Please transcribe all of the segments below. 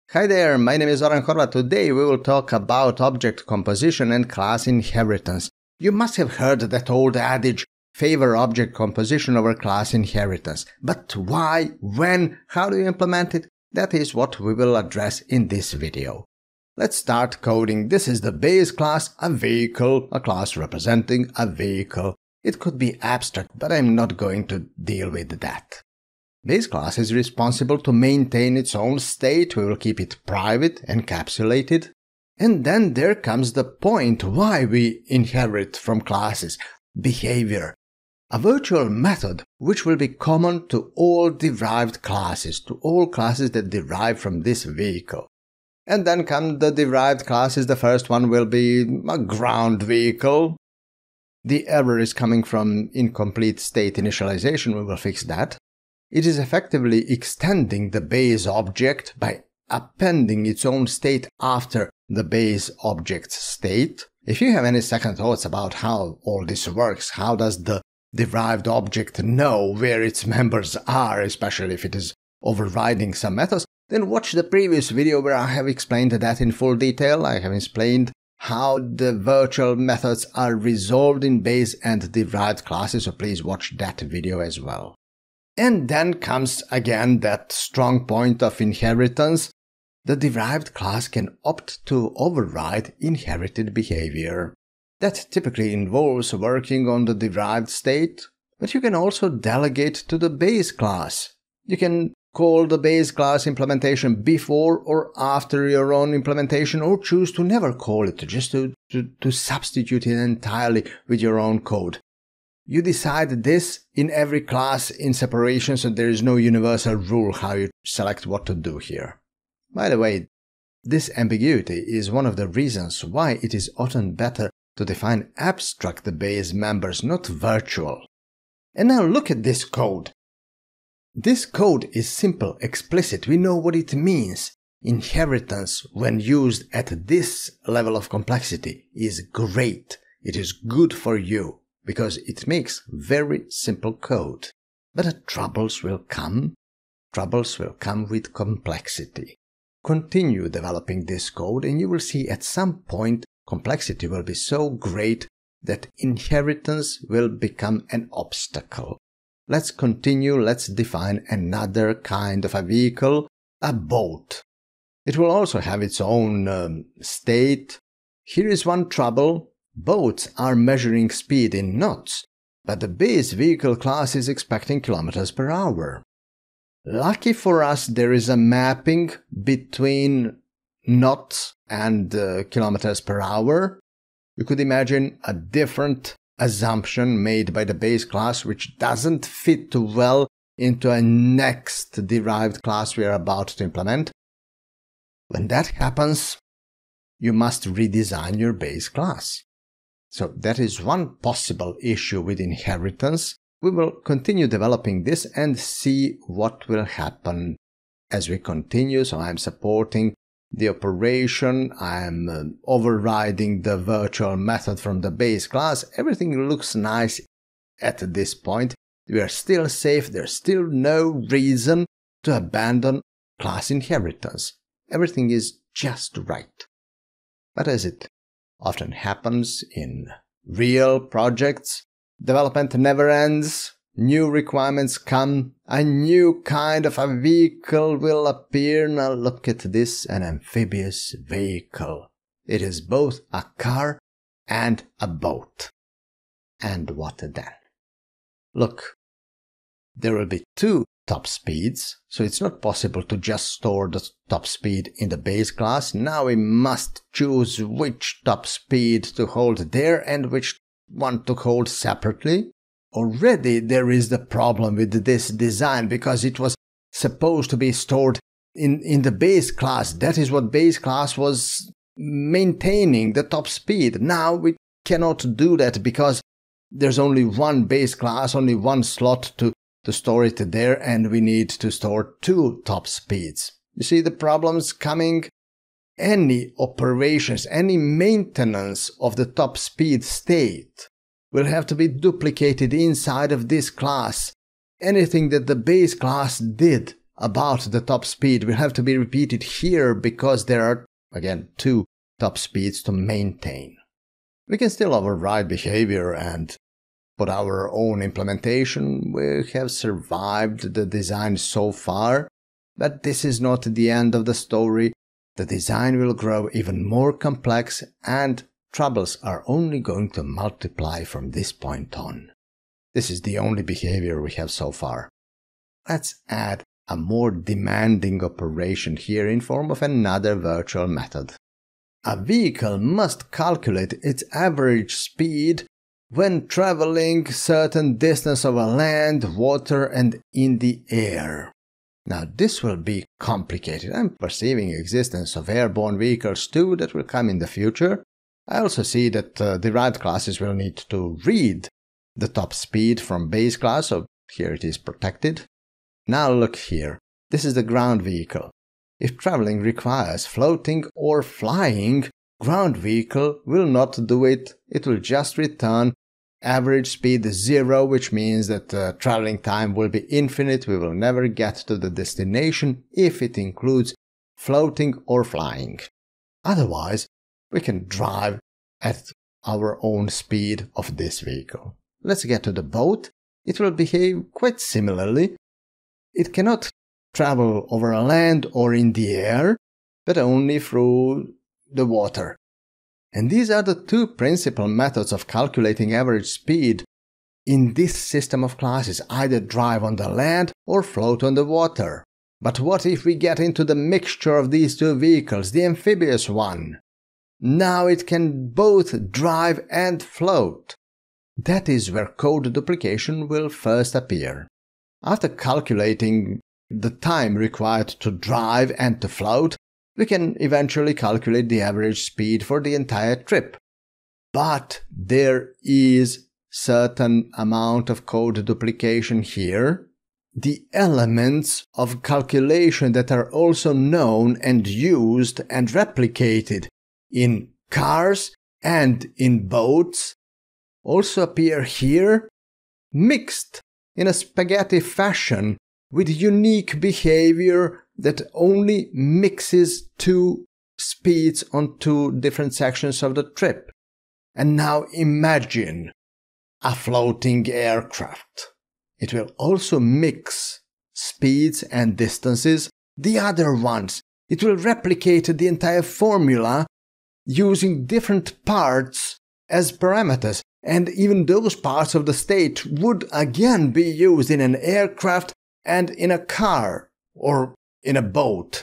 Hi there, my name is Zoran Horvat. Today we will talk about object composition and class inheritance. You must have heard that old adage, favor object composition over class inheritance. But why, when, how do you implement it? That is what we will address in this video. Let's start coding. This is the base class, a vehicle, a class representing a vehicle. It could be abstract, but I'm not going to deal with that. Base class is responsible to maintain its own state. We will keep it private, encapsulated. And then there comes the point why we inherit from classes. Behavior. A virtual method which will be common to all derived classes, to all classes that derive from this vehicle. And then come the derived classes. The first one will be a ground vehicle. The error is coming from incomplete state initialization. We will fix that. It is effectively extending the base object by appending its own state after the base object's state. If you have any second thoughts about how all this works, how does the derived object know where its members are, especially if it is overriding some methods, then watch the previous video where I have explained that in full detail. I have explained how the virtual methods are resolved in base and derived classes, so please watch that video as well. And then comes again that strong point of inheritance. The derived class can opt to override inherited behavior. That typically involves working on the derived state, but you can also delegate to the base class. You can call the base class implementation before or after your own implementation, or choose to never call it, just to substitute it entirely with your own code. You decide this in every class in separation, so there is no universal rule how you select what to do here. By the way, this ambiguity is one of the reasons why it is often better to define abstract base members, not virtual. And now look at this code. This code is simple, explicit. We know what it means. Inheritance, when used at this level of complexity, is great. It is good for you, because it makes very simple code. But troubles will come. Troubles will come with complexity. Continue developing this code and you will see at some point complexity will be so great that inheritance will become an obstacle. Let's continue. Let's define another kind of a vehicle, a boat. It will also have its own state. Here is one trouble. Boats are measuring speed in knots, but the base vehicle class is expecting kilometers per hour. Lucky for us, there is a mapping between knots and kilometers per hour. You could imagine a different assumption made by the base class which doesn't fit too well into a next derived class we are about to implement. When that happens, you must redesign your base class. So that is one possible issue with inheritance. We will continue developing this and see what will happen as we continue. So I'm supporting the operation, I'm overriding the virtual method from the base class. Everything looks nice at this point. We are still safe. There's still no reason to abandon class inheritance. Everything is just right. But as it often happens in real projects, development never ends, new requirements come, a new kind of a vehicle will appear. Now look at this, an amphibious vehicle. It is both a car and a boat. And what then? Look, there will be two top speeds, so it's not possible to just store the top speed in the base class. Now we must choose which top speed to hold there and which one to hold separately. Already there is the problem with this design because it was supposed to be stored in the base class. That is what base class was maintaining, the top speed. Now we cannot do that because there's only one base class, only one slot to store it there, and we need to store two top speeds. You see the problems coming? Any operations, any maintenance of the top speed state will have to be duplicated inside of this class. Anything that the base class did about the top speed will have to be repeated here because there are, again, 2 top speeds to maintain. We can still override behavior and put our own implementation. We have survived the design so far, but this is not the end of the story. The design will grow even more complex and troubles are only going to multiply from this point on. This is the only behavior we have so far. Let's add a more demanding operation here in form of another virtual method. A vehicle must calculate its average speed when traveling certain distance over land, water, and in the air. Now this will be complicated. I'm perceiving existence of airborne vehicles too that will come in the future. I also see that derived classes will need to read the top speed from base class, so here it is protected. Now look here. This is the ground vehicle. If traveling requires floating or flying, ground vehicle will not do it. It will just return average speed 0, which means that traveling time will be infinite. We will never get to the destination if it includes floating or flying. Otherwise, we can drive at our own speed of this vehicle. Let's get to the boat. It will behave quite similarly. It cannot travel over land or in the air, but only through the water. And these are the 2 principal methods of calculating average speed in this system of classes, either drive on the land or float on the water. But what if we get into the mixture of these 2 vehicles, the amphibious one? Now it can both drive and float. That is where code duplication will first appear. After calculating the time required to drive and to float, we can eventually calculate the average speed for the entire trip. But there is certain amount of code duplication here. The elements of calculation that are also known and used and replicated in cars and in boats also appear here, mixed in a spaghetti fashion with unique behavior that only mixes 2 speeds on 2 different sections of the trip. And now imagine a floating aircraft. It will also mix speeds and distances, the other ones. It will replicate the entire formula using different parts as parameters. And even those parts of the state would again be used in an aircraft and in a car or in a boat.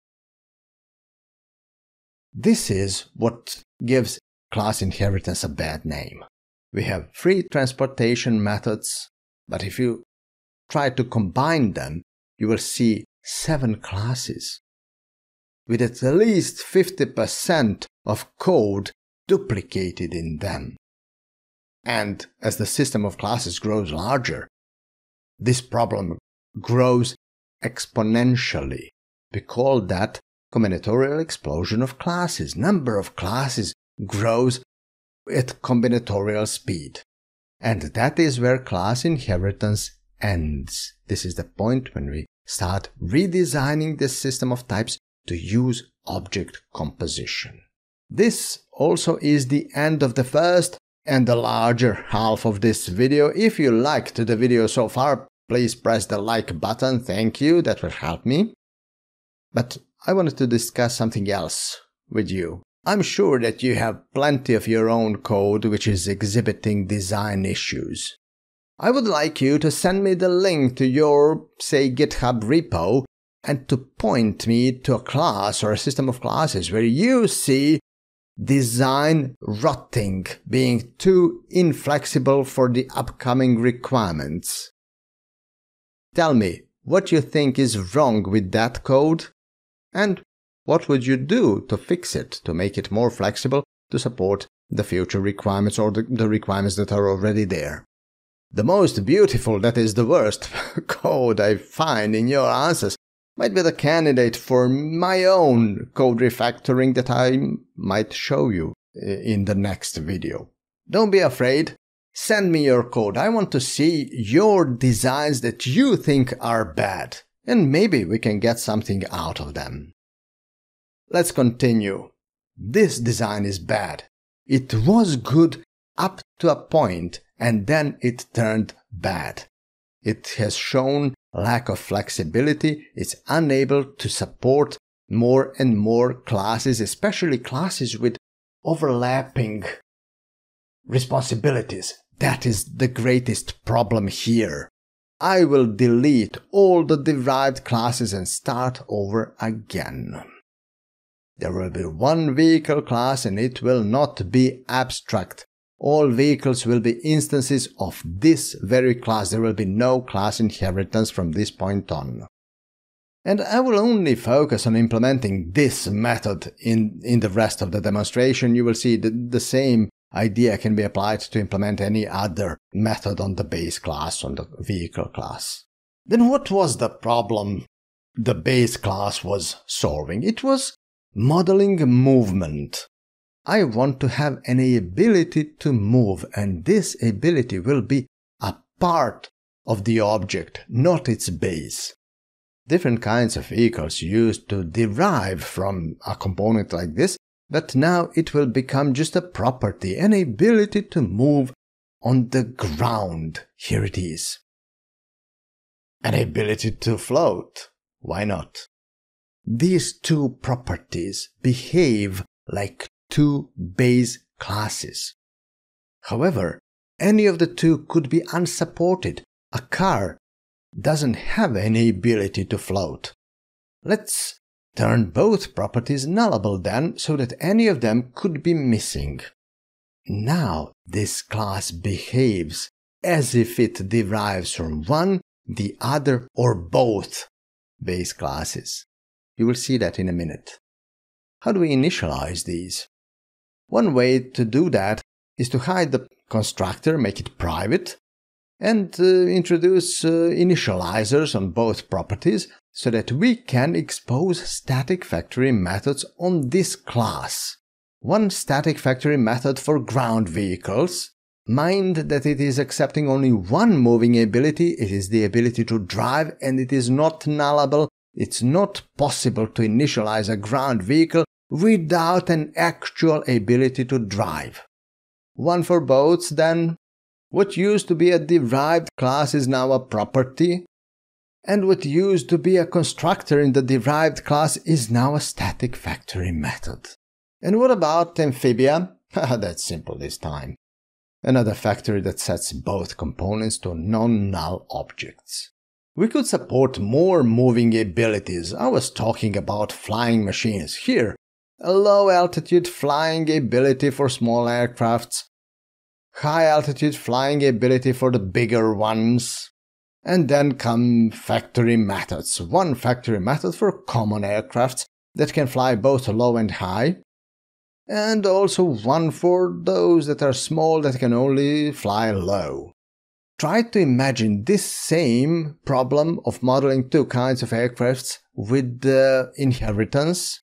This is what gives class inheritance a bad name. We have 3 transportation methods, but if you try to combine them, you will see 7 classes with at least 50% of code duplicated in them. And as the system of classes grows larger, this problem grows exponentially. We call that combinatorial explosion of classes. Number of classes grows at combinatorial speed. And that is where class inheritance ends. This is the point when we start redesigning this system of types to use object composition. This also is the end of the first and the larger half of this video. If you liked the video so far, please press the like button. Thank you, that will help me. But I wanted to discuss something else with you. I'm sure that you have plenty of your own code which is exhibiting design issues. I would like you to send me the link to your, say, GitHub repo and to point me to a class or a system of classes where you see design rotting, being too inflexible for the upcoming requirements. Tell me what you think is wrong with that code and what would you do to fix it, to make it more flexible to support the future requirements or the requirements that are already there. The most beautiful, that is the worst, code I find in your answers might be the candidate for my own code refactoring that I might show you in the next video. Don't be afraid. Send me your code. I want to see your designs that you think are bad. and maybe we can get something out of them. Let's continue. This design is bad. It was good up to a point, and then it turned bad. It has shown lack of flexibility. It's unable to support more and more classes, especially classes with overlapping responsibilities. That is the greatest problem here. I will delete all the derived classes and start over again. There will be one vehicle class and it will not be abstract. All vehicles will be instances of this very class. There will be no class inheritance from this point on. And I will only focus on implementing this method in the rest of the demonstration. You will see that the same idea can be applied to implement any other method on the base class, on the vehicle class. Then what was the problem the base class was solving? It was modeling movement. I want to have an ability to move, and this ability will be a part of the object, not its base. Different kinds of vehicles used to derive from a component like this, but now it will become just a property, an ability to move on the ground. Here it is. An ability to float. Why not? These two properties behave like two base classes. However, any of the two could be unsupported. A car doesn't have any ability to float. Let's turn both properties nullable then, so that any of them could be missing. Now this class behaves as if it derives from one, the other, or both base classes. You will see that in a minute. How do we initialize these? One way to do that is to hide the constructor, make it private, and introduce initializers on both properties so that we can expose static factory methods on this class. One static factory method for ground vehicles. Mind that it is accepting only one moving ability. It is the ability to drive, and it is not nullable. It's not possible to initialize a ground vehicle without an actual ability to drive. One for boats then. What used to be a derived class is now a property, and what used to be a constructor in the derived class is now a static factory method. And what about amphibia? That's simple this time. Another factory that sets both components to non-null objects. We could support more moving abilities. I was talking about flying machines. Here, a low-altitude flying ability for small aircrafts, high-altitude flying ability for the bigger ones, and then come factory methods. One factory method for common aircrafts that can fly both low and high, and also one for those that are small that can only fly low. Try to imagine this same problem of modeling two kinds of aircrafts with the inheritance.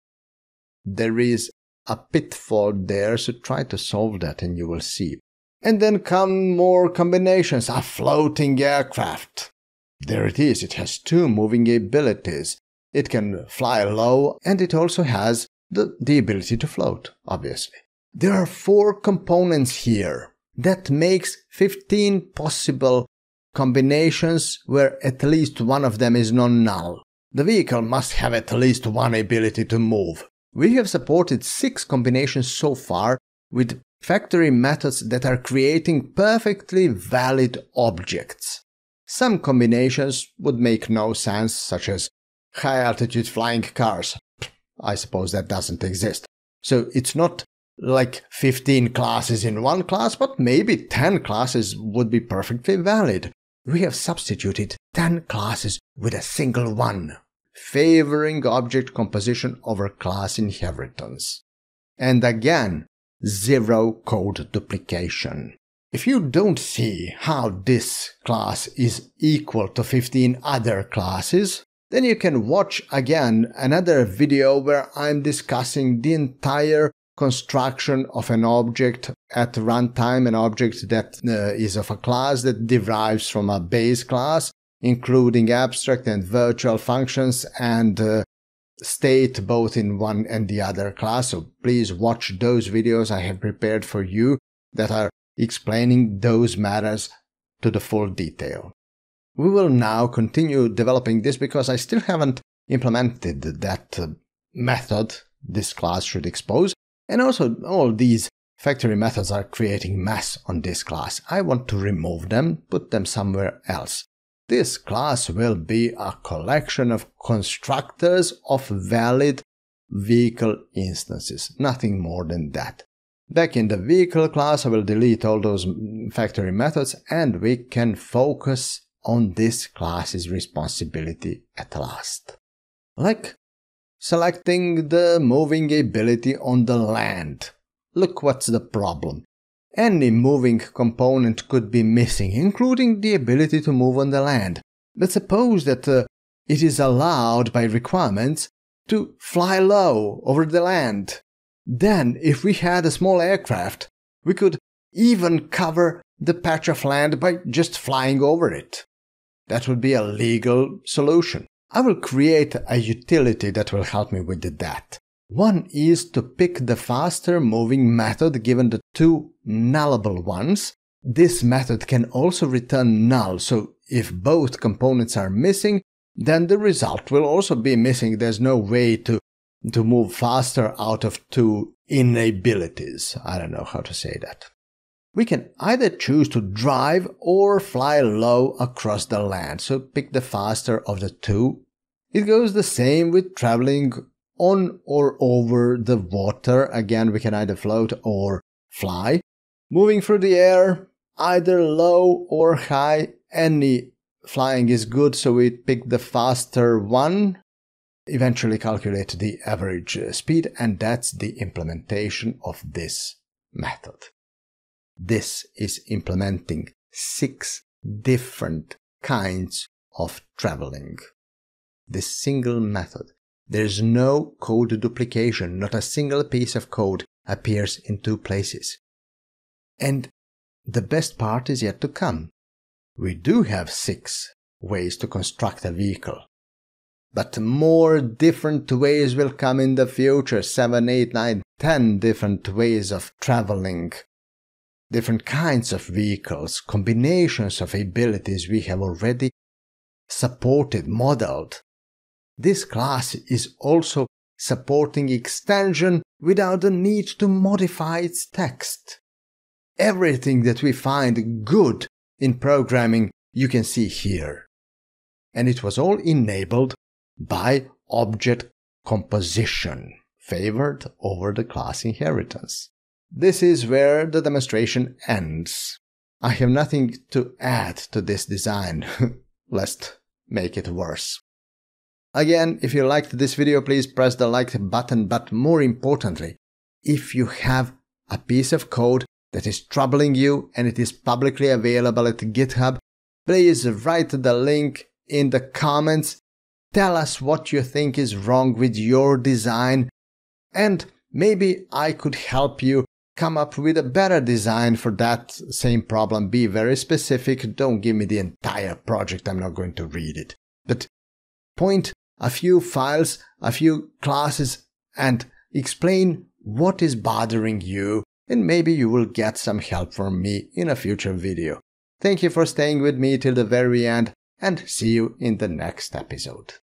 There is a pitfall there, so try to solve that and you will see. And then come more combinations. A floating aircraft. There it is. It has two moving abilities. It can fly low, and it also has the ability to float, obviously. There are 4 components here. That makes 15 possible combinations where at least one of them is non-null. The vehicle must have at least one ability to move. We have supported 6 combinations so far with factory methods that are creating perfectly valid objects. Some combinations would make no sense, such as high-altitude flying cars. I suppose that doesn't exist. So it's not like 15 classes in one class, but maybe 10 classes would be perfectly valid. We have substituted 10 classes with a single one, favoring object composition over class inheritance. And again, 0 code duplication. If you don't see how this class is equal to 15 other classes, then you can watch again another video where I'm discussing the entire construction of an object at runtime, an object that is of a class that derives from a base class, including abstract and virtual functions and state both in one and the other class. So please watch those videos I have prepared for you that are explaining those matters to the full detail. We will now continue developing this because I still haven't implemented that method this class should expose, and also all these factory methods are creating mess on this class. I want to remove them, put them somewhere else. This class will be a collection of constructors of valid vehicle instances, nothing more than that. Back in the vehicle class I will delete all those factory methods and we can focus on this class's responsibility at last. Like selecting the moving ability on the land. Look what's the problem. Any moving component could be missing, including the ability to move on the land. But suppose that it is allowed by requirements to fly low over the land. Then, if we had a small aircraft, we could even cover the patch of land by just flying over it. That would be a legal solution. I will create a utility that will help me with that. One is to pick the faster moving method given the two nullable ones. This method can also return null, so if both components are missing, then the result will also be missing. There's no way to move faster out of two inabilities. I don't know how to say that. We can either choose to drive or fly low across the land, so pick the faster of the two. It goes the same with traveling on or over the water. Again, we can either float or fly. Moving through the air, either low or high, any flying is good, so we pick the faster one. Eventually calculate the average speed, and that's the implementation of this method. This is implementing 6 different kinds of traveling. This single method. There's no code duplication, not a single piece of code appears in 2 places. And the best part is yet to come. We do have 6 ways to construct a vehicle. But more different ways will come in the future, 7, 8, 9, 10 different ways of traveling. Different kinds of vehicles, combinations of abilities we have already supported, modeled. This class is also supporting extension without the need to modify its text. Everything that we find good in programming you can see here. And it was all enabled by object composition, favored over the class inheritance. This is where the demonstration ends. I have nothing to add to this design, lest make it worse. Again, if you liked this video, please press the like button, but more importantly, if you have a piece of code that is troubling you and it is publicly available at GitHub, please write the link in the comments. Tell us what you think is wrong with your design, and maybe I could help you come up with a better design for that same problem. Be very specific, don't give me the entire project, I'm not going to read it. But point a few files, a few classes, and explain what is bothering you, and maybe you will get some help from me in a future video. Thank you for staying with me till the very end, and see you in the next episode.